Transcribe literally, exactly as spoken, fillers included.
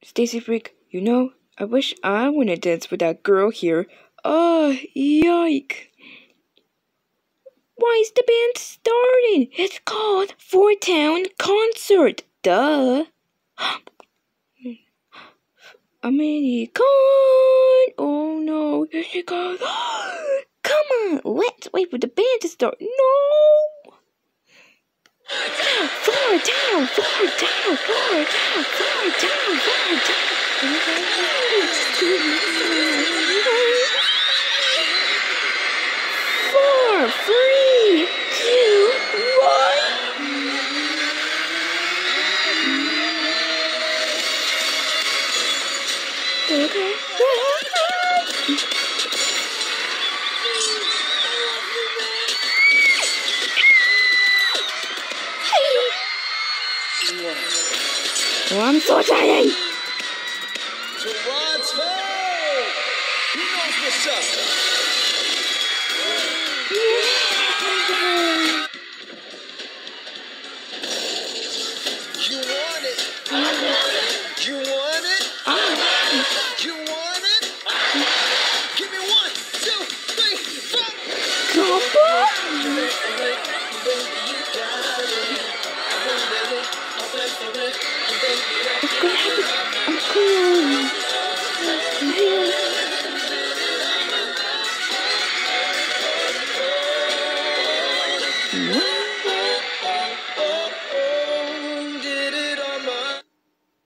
Stacy Freak, you know, I wish I wanna dance with that girl here. Oh, yike. Why is the band starting? It's called Four Town Concert. Duh. American. Oh no, here she goes. Come on, let's wait for the band to start. No. Four down, four down, four down, four down, four down. Four, three, two, one. Okay. Oh, I'm so excited! Toronto! Who knows what's up? You